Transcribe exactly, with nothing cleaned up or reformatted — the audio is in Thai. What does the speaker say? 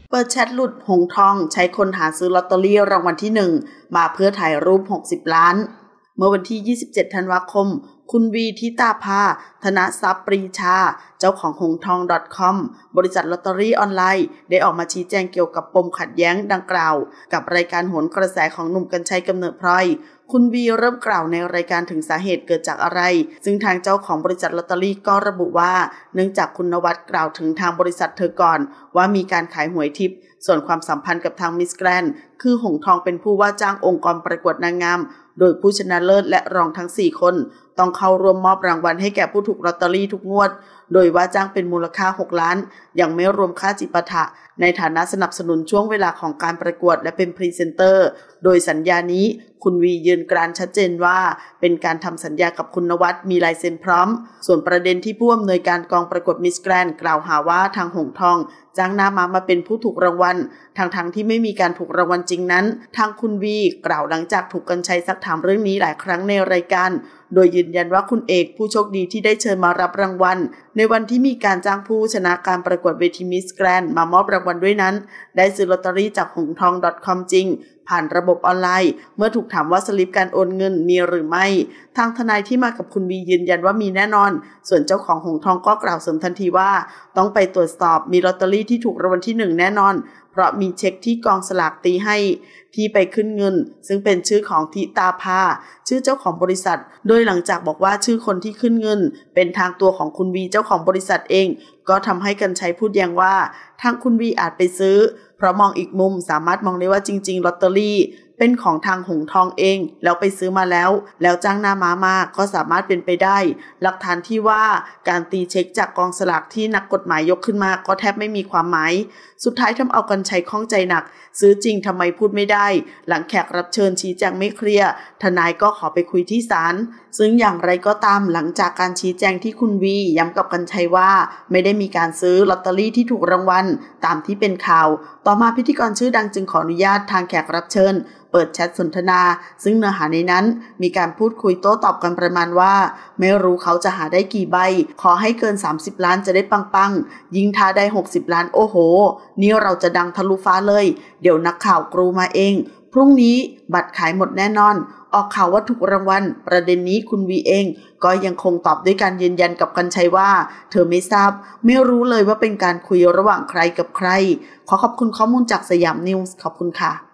เปิดแชทหลุดหงทองใช้คนหาซื้อลอตเตอรี่รางวัลที่หนึ่งมาเพื่อถ่ายรูปหกสิบล้านเมื่อวันที่ยี่สิบเจ็ดธันวาคมคุณวีทิตาภาธนทรัพย์ปรีชาเจ้าของหงทอง .com บริษัทลอตเตอรี่ออนไลน์ได้ออกมาชี้แจงเกี่ยวกับปมขัดแย้งดังกล่าวกับรายการโหนกระแสของหนุ่มกรรชัยกำเนิดพลอยคุณวีเริ่มกล่าวในรายการถึงสาเหตุเกิดจากอะไรซึ่งทางเจ้าของบริษัทลอตเตอรี่ก็ระบุว่าเนื่องจากคุณนวัดกล่าวถึงทางบริษัทเธอก่อนว่ามีการขายหวยทิพย์ส่วนความสัมพันธ์กับทางมิสแกรนด์คือหงทองเป็นผู้ว่าจ้างองค์กรประกวดนางงามโดยผู้ชนะเลิศและรองทั้งสี่คนต้องเข้าร่วมมอบรางวัลให้แก่ผู้ถูกลอตเตอรี่ทุกงวดโดยว่าจ้างเป็นมูลค่าหกล้านยังไม่รวมค่าจิปาถะในฐานะสนับสนุนช่วงเวลาของการประกวดและเป็นพรีเซนเตอร์โดยสัญญานี้คุณวียืนกรานชัดเจนว่าเป็นการทำสัญญากับคุณนวัดมีลายเซ็นพร้อมส่วนประเด็นที่ผู้อำนวยการกองประกวดมิสแกรนด์กล่าวหาว่าทางหงทองจ้างหน้ามามาเป็นผู้ถูกรางวัลทางทางที่ไม่มีการถูกรางวัลจริงนั้นทางคุณวีกล่าวหลังจากถูกกรรชัยซักถามเรื่องนี้หลายครั้งในรายการโดยยืนยันว่าคุณเอกผู้โชคดีที่ได้เชิญมารับรางวัลในวันที่มีการจ้างผู้ชนะการประกวดเวทีมิสแกรนด์มามอบรางวัลด้วยนั้นได้ซื้อลอตเตอรี่จากหงทอง .com จริงผ่านระบบออนไลน์เมื่อถูกถามว่าสลิปการโอนเงินมีหรือไม่ทางทนายที่มากับคุณวียืนยันว่ามีแน่นอนส่วนเจ้าของหงทองก็กล่าวเสริมทันทีว่าต้องไปตรวจสอบมีลอตเตอรี่ที่ถูกรางวัลที่หนึ่งแน่นอนเพราะมีเช็คที่กองสลากตีให้ที่ไปขึ้นเงินซึ่งเป็นชื่อของทิตาภาชื่อเจ้าของบริษัทโดยหลังจากบอกว่าชื่อคนที่ขึ้นเงินเป็นทางตัวของคุณวีเจ้าของบริษัทเองก็ทำให้กรรชัยพูดแย้งว่าทางคุณวีอาจไปซื้อเพราะมองอีกมุมสามารถมองได้ว่าจริงๆลอตเตอรี่เป็นของทางหงทองเองแล้วไปซื้อมาแล้วแล้วจ้างหน้าม้ามาก็สามารถเป็นไปได้หลักฐานที่ว่าการตีเช็คจากกองสลากที่นักกฎหมายยกขึ้นมาก็แทบไม่มีความหมายสุดท้ายทำเอากรรชัยข้องใจหนักซื้อจริงทำไมพูดไม่ได้หลังแขกรับเชิญชี้แจงไม่เคลียร์ทนายก็ขอไปคุยที่ศาลซึ่งอย่างไรก็ตามหลังจากการชี้แจงที่คุณวีย้ำกับกรรชัยว่าไม่ได้มีการซื้อลอตเตอรี่ที่ถูกรางวัลตามที่เป็นข่าวต่อมาพิธีกรชื่อดังจึงขออนุญาตทางแขกรับเชิญเปิดแชทสนทนาซึ่งเนื้อหาในนั้นมีการพูดคุยโต้ตอบกันประมาณว่าไม่รู้เขาจะหาได้กี่ใบขอให้เกินสามสิบล้านจะได้ปังๆยิงท้าได้หกสิบล้านโอ้โหนี่เราจะดังทะลุฟ้าเลยเดี๋ยวนักข่าวกรูมาเองพรุ่งนี้บัตรขายหมดแน่นอนออกข่าวว่าถูกรางวัลประเด็นนี้คุณวีเองก็ยังคงตอบด้วยการยืนยันกับกรรชัยว่าเธอไม่ทราบไม่รู้เลยว่าเป็นการคุยระหว่างใครกับใครขอขอบคุณข้อมูลจากสยามนิวส์ขอบคุณค่ะ